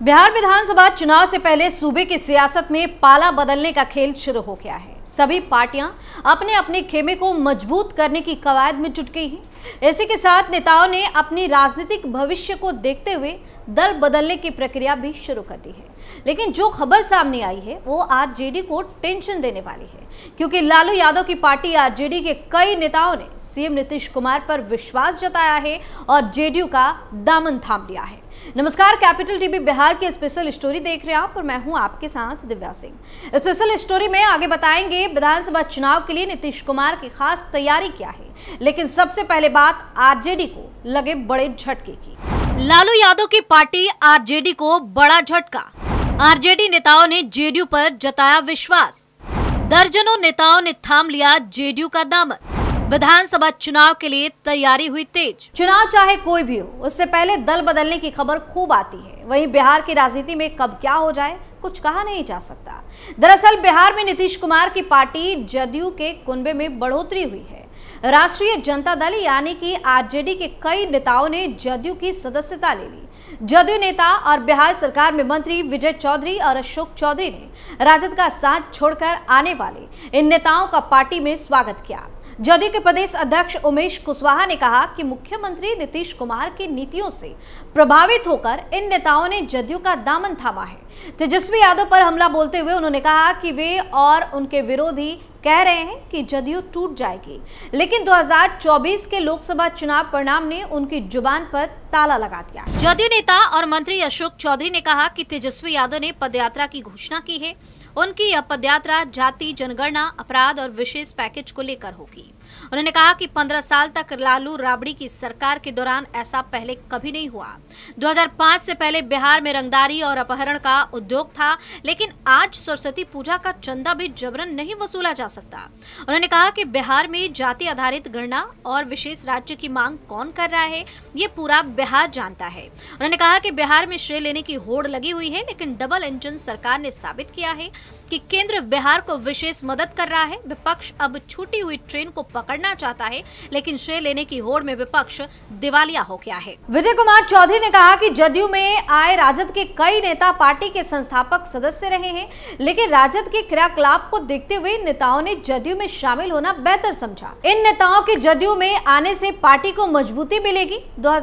बिहार विधानसभा चुनाव से पहले सूबे की सियासत में पाला बदलने का खेल शुरू हो गया है। सभी पार्टियां अपने अपने खेमे को मजबूत करने की कवायद में जुट गई हैं। इसी के साथ नेताओं ने अपनी राजनीतिक भविष्य को देखते हुए दल बदलने की प्रक्रिया भी शुरू कर दी है। लेकिन जो खबर सामने आई है वो आरजेडी को टेंशन देने वाली है, क्योंकि लालू यादव की पार्टी आरजेडी के कई नेताओं ने सीएम नीतीश कुमार पर विश्वास जताया है और जेडीयू का दामन थाम लिया है। नमस्कार, कैपिटल टीवी बिहार की स्पेशल स्टोरी देख रहे हैं आप और मैं हूं आपके साथ दिव्या सिंह। स्पेशल स्टोरी में आगे बताएंगे विधानसभा चुनाव के लिए नीतीश कुमार की खास तैयारी क्या है। लेकिन सबसे पहले बात आरजेडी को लगे बड़े झटके की। लालू यादव की पार्टी आरजेडी को बड़ा झटका। आरजेडी नेताओं ने जेडीयू पर जताया विश्वास। दर्जनों नेताओं ने थाम लिया जेडीयू का दामन। विधानसभा चुनाव के लिए तैयारी हुई तेज। चुनाव चाहे कोई भी हो, उससे पहले दल बदलने की खबर खूब आती है। वहीं बिहार की राजनीति में कब क्या हो जाए कुछ कहा नहीं जा सकता। दरअसल बिहार में नीतीश कुमार की पार्टी जदयू के कुनबे में बढ़ोतरी हुई है। राष्ट्रीय जनता दल यानी कि आरजेडी के कई नेताओं ने जदयू की सदस्यता ले ली। जदयू नेता और बिहार सरकार में मंत्री विजय चौधरी और अशोक चौधरी ने राजद का साथ छोड़कर आने वाले इन नेताओं का पार्टी में स्वागत किया। जदयू के प्रदेश अध्यक्ष उमेश कुशवाहा ने कहा कि मुख्यमंत्री नीतीश कुमार की नीतियों से प्रभावित होकर इन नेताओं ने जदयू का दामन थामा है। तेजस्वी यादव पर हमला बोलते हुए उन्होंने कहा कि वे और उनके विरोधी कह रहे हैं कि जदयू टूट जाएगी, लेकिन 2024 के लोकसभा चुनाव परिणाम ने उनकी जुबान पर ताला लगा दिया। जदयू नेता और मंत्री अशोक चौधरी ने कहा कि तेजस्वी यादव ने पदयात्रा की घोषणा की है। उनकी यह पदयात्रा जाति, जनगणना, अपराध और विशेष पैकेज को लेकर होगी। उन्होंने कहा कि 15 साल तक लालू राबड़ी की सरकार के दौरान ऐसा पहले कभी नहीं हुआ। 2005 से पहले बिहार में रंगदारी और अपहरण का उद्योग था, लेकिन आज सरस्वती पूजा का चंदा भी जबरन नहीं वसूला जा सकता। उन्होंने कहा कि बिहार में जाति आधारित गणना और विशेष राज्य की मांग कौन कर रहा है, ये पूरा बिहार जानता है। उन्होंने कहा कि बिहार में श्रेय लेने की होड़ लगी हुई है, लेकिन डबल इंजन सरकार ने साबित किया है कि केंद्र बिहार को विशेष मदद कर रहा है। विपक्ष अब छूटी हुई ट्रेन को पकड़ना चाहता है, लेकिन श्रेय लेने की होड़ में विपक्ष दिवालिया हो गया है। विजय कुमार चौधरी ने कहा कि जदयू में आए राजद के कई नेता पार्टी के संस्थापक सदस्य रहे हैं, लेकिन राजद के क्रियाकलाप को देखते हुए नेताओं ने जदयू में शामिल होना बेहतर समझा। इन नेताओं के जदयू में आने से पार्टी को मजबूती मिलेगी।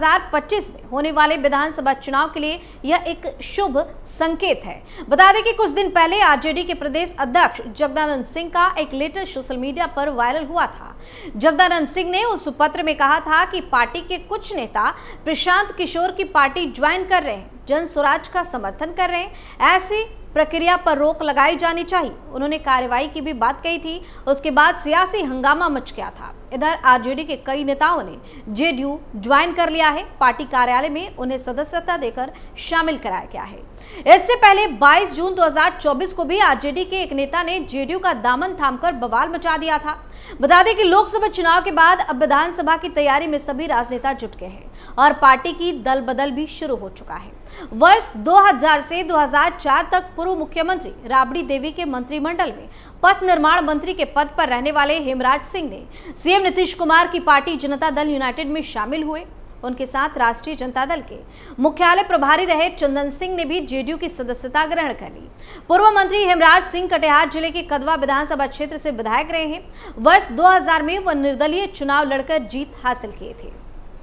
2025 में होने वाले विधानसभा चुनाव के लिए यह एक शुभ संकेत है। बता दें कि कुछ दिन पहले आरजेडी के प्रदेश अध्यक्ष जगदानंद सिंह का एक लेटर सोशल मीडिया पर वायरल हुआ था। जगदानंद सिंह ने उस पत्र में कहा था कि पार्टी के कुछ नेता प्रशांत किशोर की पार्टी ज्वाइन कर रहे हैं, जन स्वराज का समर्थन कर रहे हैं, ऐसी प्रक्रिया पर रोक लगाई जानी चाहिए। उन्होंने कार्रवाई की भी बात कही थी। उसके बाद सियासी हंगामा मच गया था। इधर आरजेडी के कई नेताओं ने जेडीयू ज्वाइन कर लिया है। पार्टी कार्यालय में उन्हें सदस्यता देकर शामिल कराया गया है। इससे पहले 22 जून 2024 को भी आरजेडी के एक नेता ने जेडीयू का दामन थामकर बवाल मचा दिया था। बता दें कि लोकसभा चुनाव के बाद अब विधानसभा की तैयारी में सभी राजनेता जुट गए हैं और पार्टी की दल बदल भी शुरू हो चुका है। वर्ष 2000 से 2004 तक पूर्व मुख्यमंत्री राबड़ी देवी के मंत्रिमंडल में पथ निर्माण मंत्री के पद पर रहने वाले हेमराज सिंह ने सीएम नीतीश कुमार की पार्टी जनता दल यूनाइटेड में शामिल हुए। उनके साथ राष्ट्रीय जनता दल के मुख्यालय प्रभारी रहे चंदन सिंह ने भी जेडीयू की सदस्यता ग्रहण कर ली। पूर्व मंत्री हेमराज सिंह कटिहार जिले के कदवा विधानसभा क्षेत्र से विधायक रहे हैं। वर्ष 2000 में वह निर्दलीय चुनाव लड़कर जीत हासिल किए थे।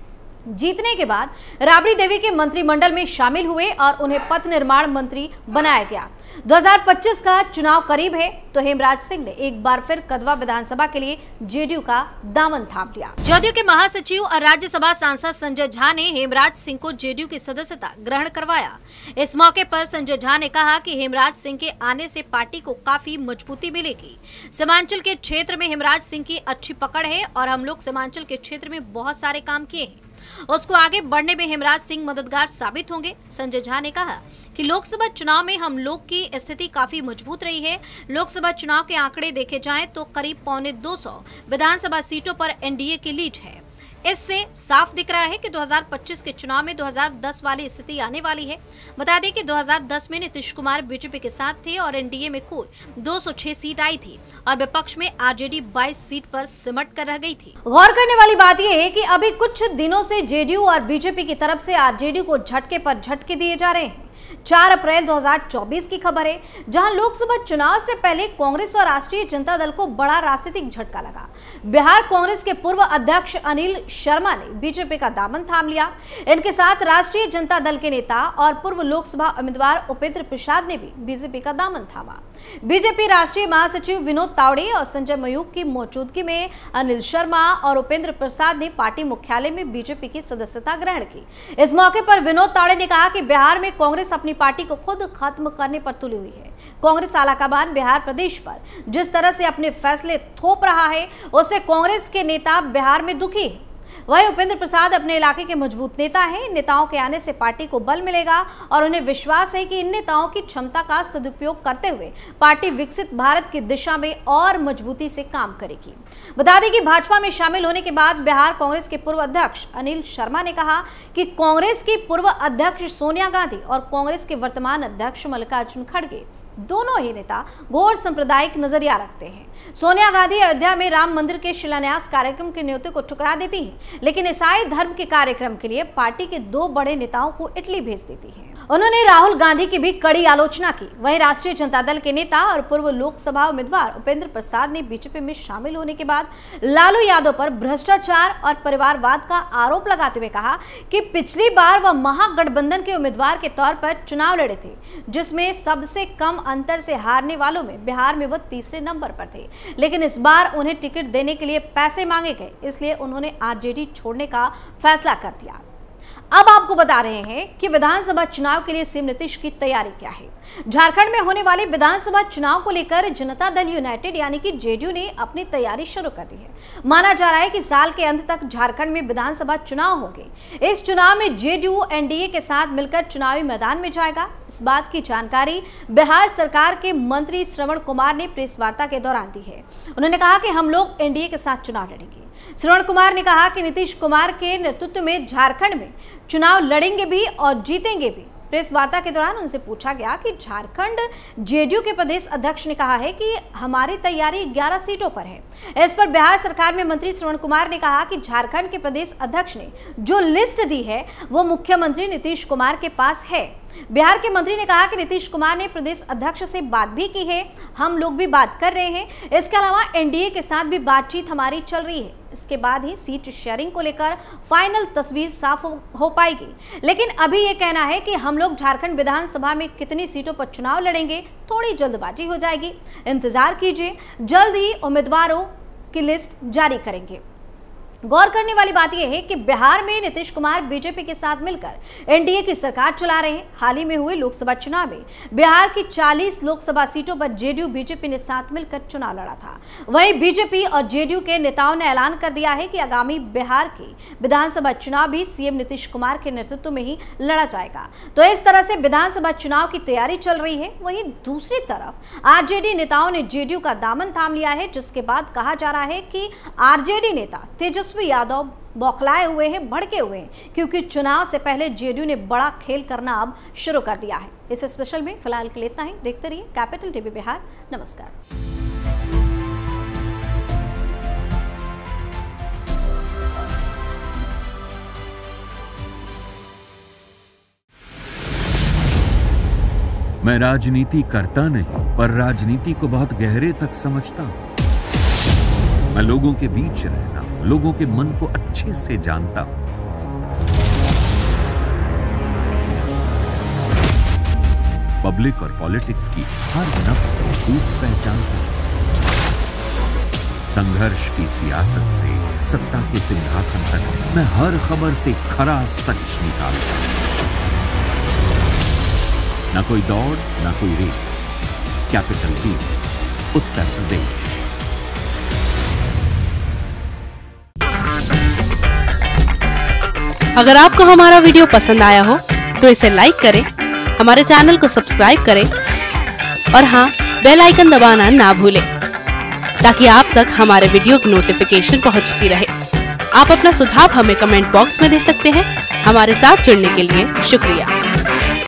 जीतने के बाद राबड़ी देवी के मंत्रिमंडल में शामिल हुए और उन्हें पथ निर्माण मंत्री बनाया गया। 2025 का चुनाव करीब है तो हेमराज सिंह ने एक बार फिर कदवा विधानसभा के लिए जेडीयू का दामन थाम लिया। जदयू के महासचिव और राज्यसभा सांसद संजय झा ने हेमराज सिंह को जेडीयू की सदस्यता ग्रहण करवाया। इस मौके पर संजय झा ने कहा कि हेमराज सिंह के आने से पार्टी को काफी मजबूती मिलेगी। सीमांचल के क्षेत्र में हेमराज सिंह की अच्छी पकड़ है और हम लोग सीमांचल के क्षेत्र में बहुत सारे काम किए हैं। उसको आगे बढ़ने में हेमराज सिंह मददगार साबित होंगे। संजय झा ने कहा कि लोकसभा चुनाव में हम लोग की स्थिति काफी मजबूत रही है। लोकसभा चुनाव के आंकड़े देखे जाएं तो करीब 250 विधानसभा सीटों पर एनडीए की लीड है। इससे साफ दिख रहा है कि 2025 के चुनाव में 2010 वाली स्थिति आने वाली है। बता दें कि 2010 में नीतीश कुमार बीजेपी के साथ थे और एनडीए में कुल 206 सीट आई थी और विपक्ष में आरजेडी 22 सीट पर सिमट कर रह गई थी। गौर करने वाली बात यह है कि अभी कुछ दिनों से जेडीयू और बीजेपी की तरफ से आरजेडी को झटके पर झटके दिए जा रहे हैं। 4 अप्रैल 2024 की खबर है, जहां लोकसभा चुनाव से पहले कांग्रेस और राष्ट्रीय जनता दल को बड़ा राजनीतिक झटका लगा। बिहार कांग्रेस के पूर्व अध्यक्ष अनिल शर्मा ने बीजेपी का दामन थाम लिया। इनके साथ राष्ट्रीय जनता दल के नेता और पूर्व लोकसभा उम्मीदवार उपेंद्र प्रसाद ने भी बीजेपी का दामन थामा। बीजेपी राष्ट्रीय महासचिव विनोद तावड़े और संजय मयूख की मौजूदगी में अनिल शर्मा और उपेंद्र प्रसाद ने पार्टी मुख्यालय में बीजेपी की सदस्यता ग्रहण की। इस मौके पर विनोद तावड़े ने कहा कि बिहार में कांग्रेस अपनी पार्टी को खुद खत्म करने पर तुली हुई है। कांग्रेस आलाकमान बिहार प्रदेश पर जिस तरह से अपने फैसले थोप रहा है, उससे कांग्रेस के नेता बिहार में दुखी है। वहीं उपेंद्र प्रसाद अपने इलाके के मजबूत नेता हैं। इन नेताओं के आने से पार्टी को बल मिलेगा और उन्हें विश्वास है कि इन नेताओं की क्षमता का सदुपयोग करते हुए पार्टी विकसित भारत की दिशा में और मजबूती से काम करेगी। बता दें कि भाजपा में शामिल होने के बाद बिहार कांग्रेस के पूर्व अध्यक्ष अनिल शर्मा ने कहा कि कांग्रेस की पूर्व अध्यक्ष सोनिया गांधी और कांग्रेस के वर्तमान अध्यक्ष मल्लिकार्जुन खड़गे दोनों ही नेता घोर सांप्रदायिक नजरिया रखते हैं। सोनिया गांधी अयोध्या में राम मंदिर के शिलान्यास कार्यक्रम के न्योते को ठुकरा देती है, लेकिन ईसाई धर्म के कार्यक्रम के लिए पार्टी के 2 बड़े नेताओं को इटली भेज देती है। उन्होंने राहुल गांधी की भी कड़ी आलोचना की। वहीं राष्ट्रीय जनता दल के नेता और पूर्व लोकसभा उम्मीदवार उपेंद्र प्रसाद ने बीजेपी में शामिल होने के बाद लालू यादव पर भ्रष्टाचार और परिवारवाद का आरोप लगाते हुए कहा कि पिछली बार वह महागठबंधन के उम्मीदवार के तौर पर चुनाव लड़े थे, जिसमें सबसे कम अंतर से हारने वालों में बिहार में वह तीसरे नंबर पर थे। लेकिन इस बार उन्हें टिकट देने के लिए पैसे मांगे गए, इसलिए उन्होंने आरजेडी छोड़ने का फैसला कर दिया। अब आपको बता रहे हैं कि विधानसभा चुनाव के लिए सीएम नीतीश की तैयारी क्या है। झारखंड में होने वाले विधानसभा चुनाव को लेकर जनता दल यूनाइटेड यानी कि जेडीयू ने अपनी तैयारी शुरू कर दी है। माना जा रहा है कि साल के अंत तक झारखंड में विधानसभा चुनाव होंगे। इस चुनाव में जेडीयू एनडीए के साथ मिलकर चुनावी मैदान में जाएगा। इस बात की जानकारी बिहार सरकार के मंत्री श्रवण कुमार ने प्रेस वार्ता के दौरान दी है। उन्होंने कहा कि हम लोग एनडीए के साथ चुनाव लड़ेंगे। श्रवण कुमार ने कहा कि नीतीश कुमार के नेतृत्व में झारखंड में चुनाव लड़ेंगे भी और जीतेंगे भी। प्रेस वार्ता के दौरान उनसे पूछा गया कि झारखंड जेडीयू के प्रदेश अध्यक्ष ने कहा है कि हमारी तैयारी 11 सीटों पर है। इस पर बिहार सरकार में मंत्री श्रवण कुमार ने कहा कि झारखंड के प्रदेश अध्यक्ष ने जो लिस्ट दी है वो मुख्यमंत्री नीतीश कुमार के पास है। बिहार के मंत्री ने कहा कि नीतीश कुमार ने प्रदेश अध्यक्ष से बात भी की है, हम लोग भी बात कर रहे हैं। इसके अलावा एनडीए के साथ भी बातचीत हमारी चल रही है। इसके बाद ही सीट शेयरिंग को लेकर फाइनल तस्वीर साफ हो पाएगी। लेकिन अभी ये कहना है कि हम लोग झारखंड विधानसभा में कितनी सीटों पर चुनाव लड़ेंगे, थोड़ी जल्दबाजी हो जाएगी। इंतजार कीजिए, जल्द ही उम्मीदवारों की लिस्ट जारी करेंगे। गौर करने वाली बात यह है कि बिहार में नीतीश कुमार बीजेपी के साथ मिलकर एनडीए की सरकार चला रहे हैं। हाल ही में हुए लोकसभा चुनाव में बिहार की 40 लोकसभा सीटों पर जेडीयू बीजेपी ने साथ मिलकर चुनाव लड़ा था। वहीं बीजेपी और जेडीयू के नेताओं ने ऐलान कर दिया है कि आगामी बिहार की विधानसभा चुनाव भी सीएम नीतीश कुमार के नेतृत्व में ही लड़ा जाएगा। तो इस तरह से विधानसभा चुनाव की तैयारी चल रही है। वहीं दूसरी तरफ आरजेडी नेताओं ने जेडीयू का दामन थाम लिया है, जिसके बाद कहा जा रहा है कि आरजेडी नेता तेजस्वी यादव बौखलाए हुए हैं, भड़के हुए हैं, क्योंकि चुनाव से पहले जेडीयू ने बड़ा खेल करना अब शुरू कर दिया है। इस स्पेशल में फिलहाल के लिए इतना ही। देखते रहिए कैपिटल टीवी बिहार। नमस्कार। मैं राजनीति करता नहीं, पर राजनीति को बहुत गहरे तक समझता हूं। मैं लोगों के बीच रहता हूं, लोगों के मन को अच्छे से जानता हूं। पब्लिक और पॉलिटिक्स की हर नब्ज को खूब पहचानता हूं। संघर्ष की सियासत से सत्ता के सिंहासन तक मैं हर खबर से खरा सच निकालता हूं। ना कोई दौड़, ना कोई race. Capital TV, Uttar Pradesh. अगर आपको हमारा वीडियो पसंद आया हो तो इसे लाइक करें, हमारे चैनल को सब्सक्राइब करें और हाँ, बेल आइकन दबाना ना भूलें ताकि आप तक हमारे वीडियो की नोटिफिकेशन पहुंचती रहे। आप अपना सुझाव हमें कमेंट बॉक्स में दे सकते हैं। हमारे साथ जुड़ने के लिए शुक्रिया।